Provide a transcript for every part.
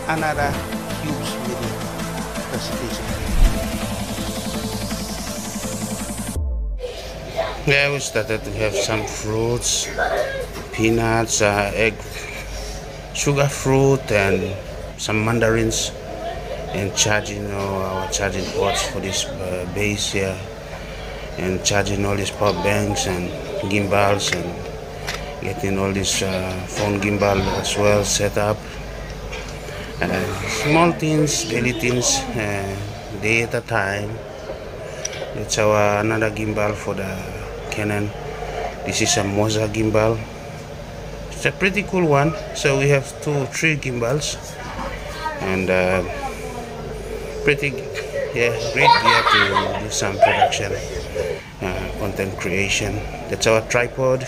another huge video presentation. Yeah, we started to have some fruits, peanuts, egg, sugar fruit, and some mandarins, and charging our charging ports for this base here, and charging all these power banks and gimbals, and getting all this phone gimbal as well set up. Small things, daily things, day at a time. That's our another gimbal for the Canon. This is a Moza gimbal. It's a pretty cool one. So we have 3 gimbals, and pretty great gear to do some production, content creation. That's our tripod.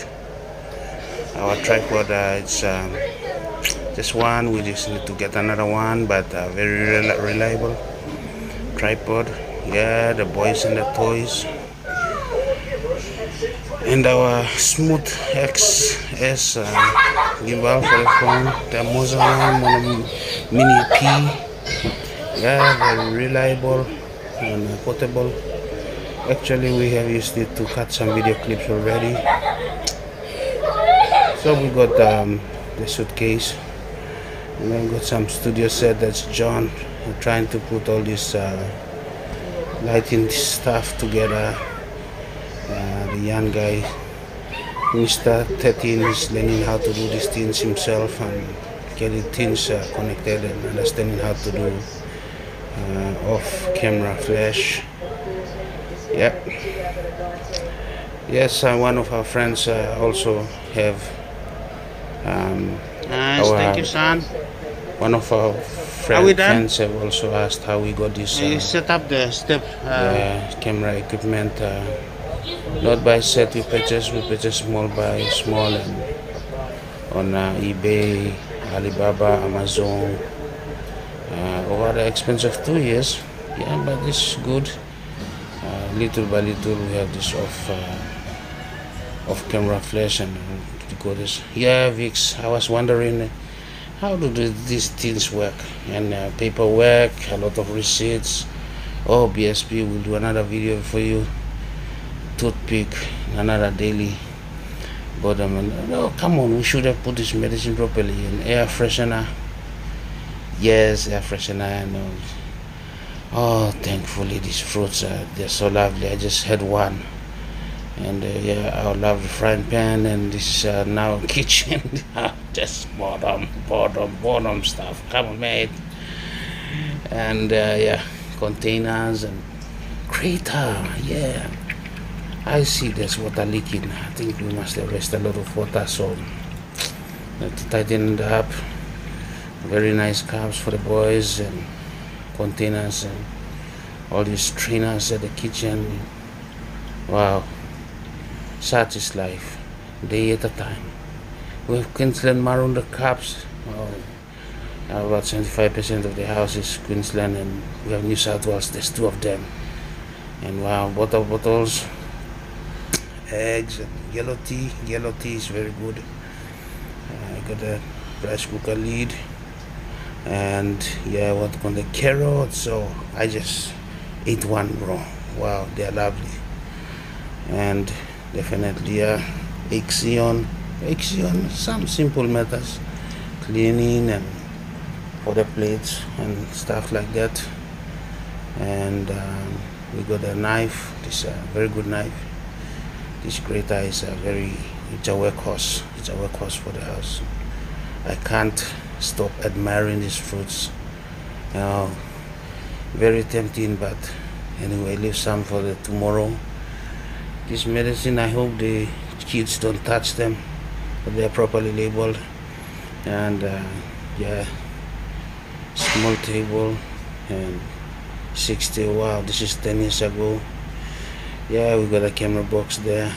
It's just one. We just need to get another one, but very reliable tripod. Yeah, the boys and the toys, and our Smooth XS gimbal for the phone, the Moza one, Mini P. Yeah, very reliable and portable. Actually, we have used it to cut some video clips already. So we got the suitcase, and then got some studio set. That's John trying to put all this lighting stuff together. The young guy, Mr. 13, is learning how to do these things himself and getting things connected and understanding how to do off-camera flash. Yeah. Yes, one of our friends also have thank you, son. One of our friends have also asked how we got this set up the step camera equipment. Not by set, we purchase small by small, and on eBay, Alibaba, Amazon, over the expense of 2 years. Yeah, but it's good. Little by little we have this off camera flash and decoders. Yeah, Vix, I was wondering how do these things work, and paperwork, a lot of receipts. Oh, BSP will do another video for you. Toothpick, another daily. But no, come on, we should have put this medicine properly. And air freshener. Yes, air freshener. I know. Oh, thankfully these fruits they're so lovely. I just had one, and yeah, I love the frying pan, and this is now kitchen. Just bottom stuff. Come on, mate. And yeah, containers and crater. Yeah, I see there's water leaking. I think we must have wasted a lot of water, so have to tighten it up. Very nice cups for the boys, and containers, and all these trainers at the kitchen. Wow, such is life, day at a time. We have Queensland maroon the cups. About 75% of the house is Queensland, and we have New South Wales. There's 2 of them. And wow, water bottles, eggs, and yellow tea. Yellow tea is very good. I got a rice cooker lid, and yeah, what on the carrots. So I just ate one raw. Wow, they're lovely. And definitely Axion, some simple methods, cleaning and for the plates and stuff like that. And we got a knife. This very good knife. This grater is it's a workhorse. It's a workhorse for the house. I can't stop admiring these fruits. Very tempting, but anyway, leave some for the tomorrow. This medicine, I hope the kids don't touch them, but they're properly labeled. And yeah, small table, and 60. Wow, this is 10 years ago. Yeah, we got a camera box there,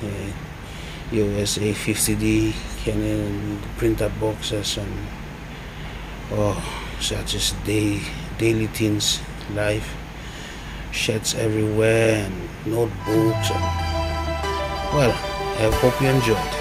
USA 50D Canon printer boxes, and oh, such as daily things, life, shirts everywhere, and notebooks, and well, I hope you enjoyed.